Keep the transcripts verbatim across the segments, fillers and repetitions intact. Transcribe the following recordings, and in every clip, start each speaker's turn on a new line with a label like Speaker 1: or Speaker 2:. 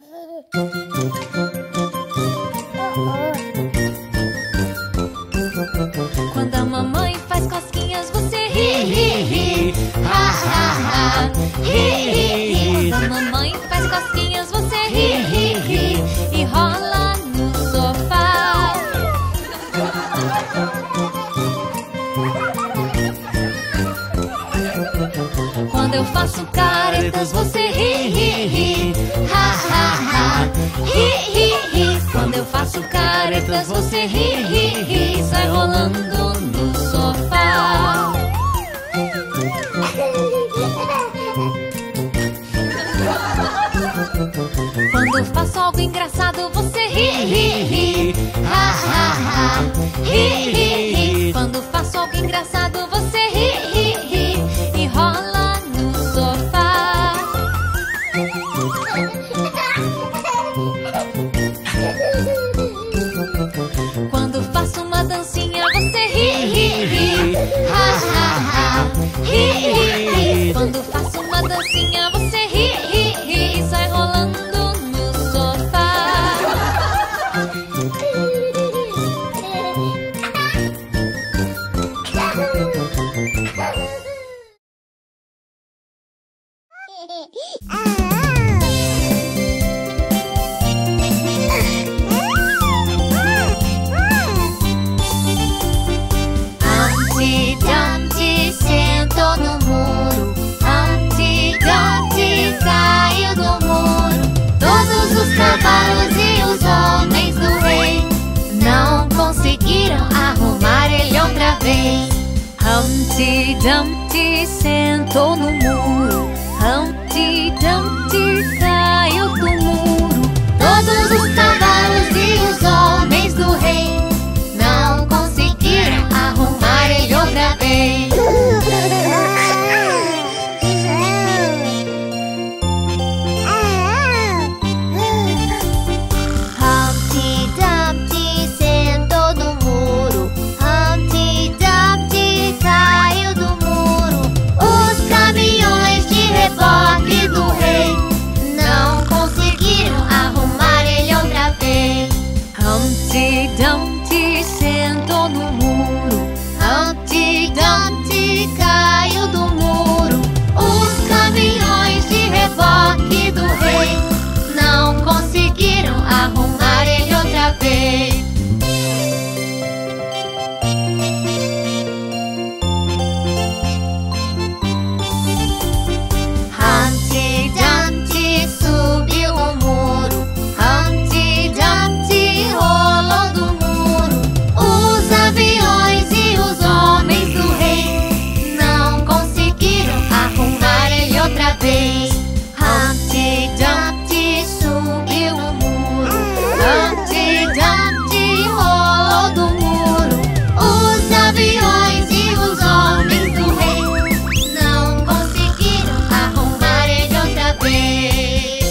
Speaker 1: Quando a mamãe faz cosquinhas, você ri, ri, ri, ha, ha, ha, ri, ri, ri. Quando a mamãe faz cosquinhas, você ri, ri, ri, e rola no sofá. Quando eu faço caretas, você ri, ri, ri, ha, ha, ha, ri, ri, ri. Quando eu faço caretas, você ri, ri, ri, sai rolando no sofá. Quando eu faço algo engraçado, você ri, ri, ri, ha, ha, ha, ri, ri, ri. Quando faço algo engraçado, você ri, ri, ri, e rola no sofá. Quando faço uma dancinha, você ri, ri, ri, ha, ha, ha, ri, ri, ri. Quando faço uma dancinha, você ri, ri, ri, e sai rolando no sofá. Humpty Dumpty sentou no muro, Humpty Dumpty caiu do muro. Todos os cavalos e os homens do rei não conseguiram arrumar ele outra vez. Humpty Dumpty sentou no muro, Humpty Dumpty caiu do muro. Todos os cavalos e os homens do rei não conseguiram arrumar ele outra vez. Humpty Dumpty sentou no muro, Humpty Dumpty caiu do muro. Os caminhões de reboque do rei não conseguiram arrumar ele outra vez. Humpty Dumpty sentou no muro, Humpty Dumpty caiu do muro. Os caminhões de reboque do rei não conseguiram arrumar ele outra vez. Humpty Dumpty subiu o muro, Humpty Dumpty rolou do muro. Os aviões e os homens do rei não conseguiram arrumar ele outra vez. Humpty Dumpty subiu o muro, Humpty Dumpty rolou do muro. Os aviões e os homens do rei não conseguiram arrumar ele outra vez.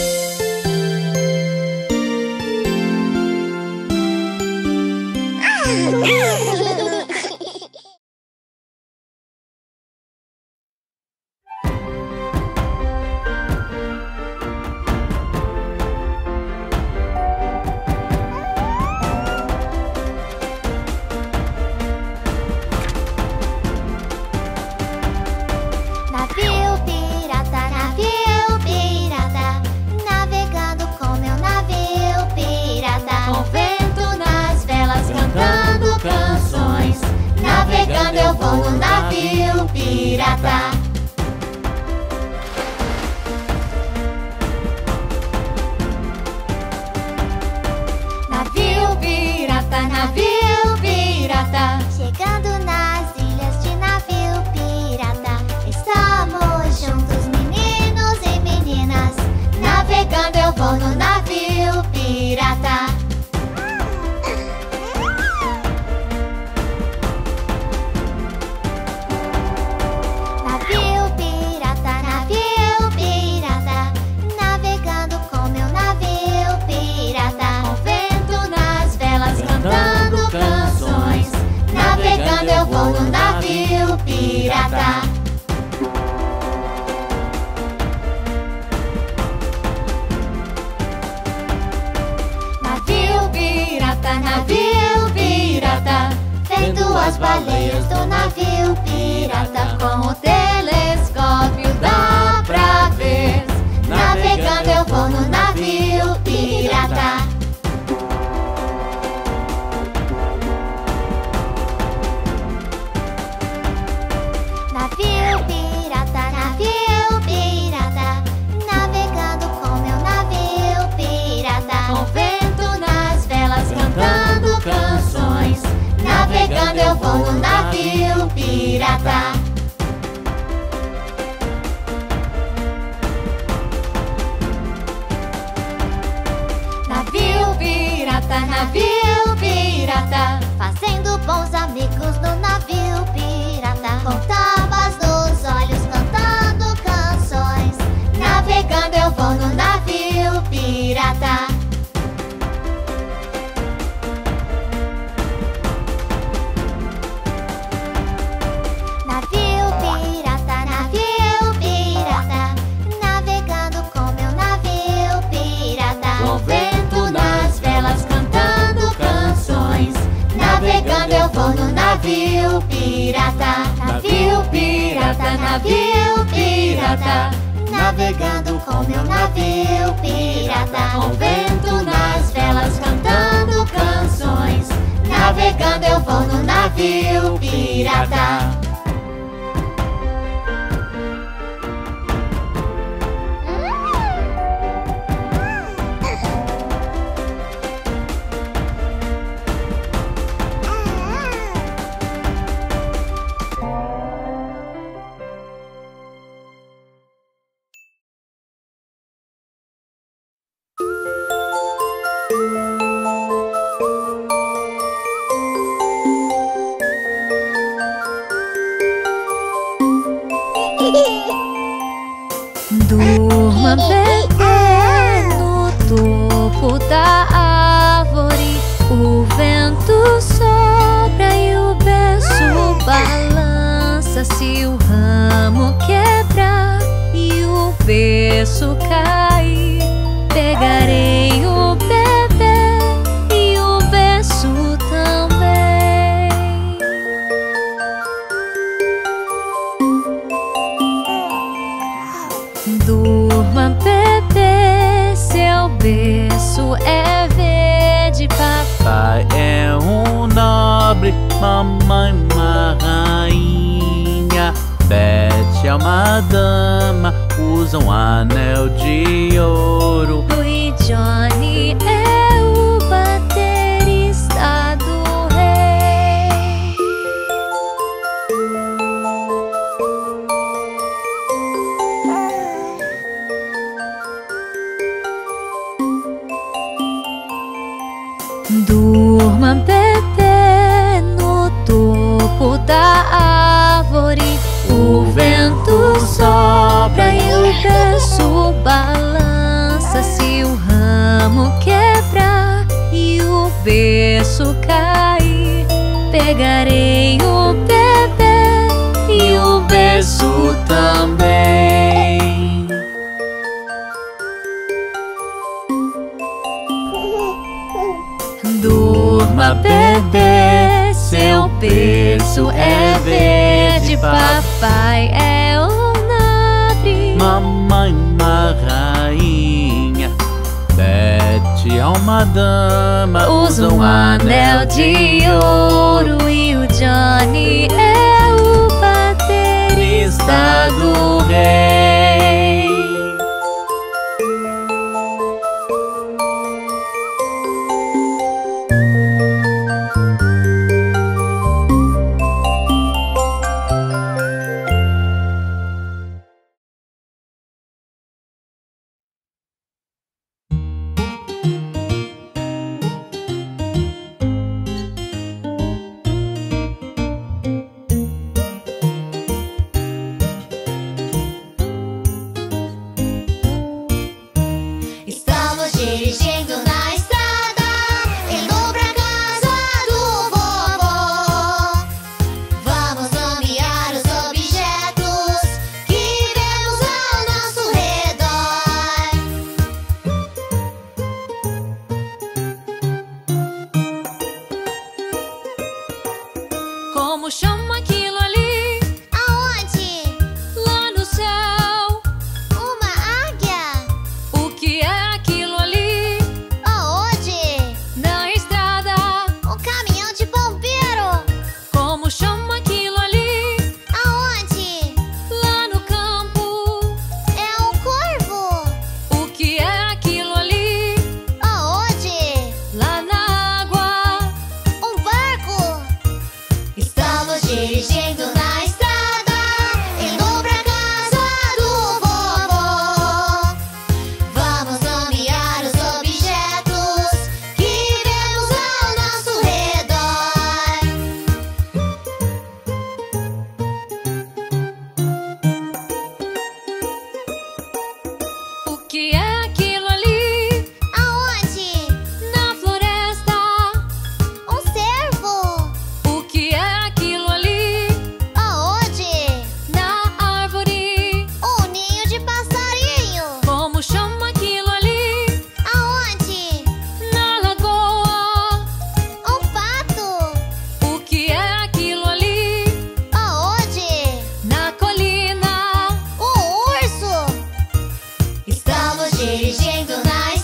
Speaker 1: Navio pirata, navio pirata, navegando com meu navio pirata. Com vento nas velas cantando canções, navegando eu vou no navio pirata. Navio pirata, navio pirata, chegando nas ilhas de navio pirata. Estamos juntos, meninos e meninas, navegando eu vou no navio pirata. Navio pirata, navio pirata, navegando com meu navio pirata. Com vento nas velas cantando canções, navegando eu vou no navio pirata. as baleias do navio pirata. Com o telescópio dá pra ver. Navegando eu vou no navio pirata. Navio pirata, navio pirata, navegando com meu navio pirata. Com vento nas velas cantando canções. Navegando eu vou no navio pirata. Navio pirata, navio pirata, fazendo bons amigos no navio pirata. Com tábuas nos olhos cantando canções. Navegando eu vou no navio pirata. Navio pirata, navio pirata, navegando com meu navio pirata. Com vento nas velas cantando canções. Navegando eu vou no navio pirata. Navio pirata, navio pirata, navegando com meu navio pirata. Com vento nas velas cantando canções. Navegando eu vou no navio pirata.
Speaker 2: Durma, bebê, no topo da árvore. O vento sopra e o berço balança. Se o ramo quebrar e o berço cair, pegarei o bebê e o berço também. Durma, bebê, seu berço é verde.
Speaker 3: Papai é um nobre, mamãe uma rainha. Bete é uma dama, usa um anel de ouro.
Speaker 2: E Johnny é o baterista do rei. Durma, bebê, no topo da árvore. O vento sopra e o berço balança. Se o ramo quebrar e o berço cair, pegarei o bebê e o berço também. Durma, bebê, seu berço é verde. Papai é um nobre,
Speaker 3: Mamãe uma rainha. Bete é uma dama,
Speaker 2: usa um anel de ouro. E o Johnny é o baterista do rei.
Speaker 1: Estamos dirigindo na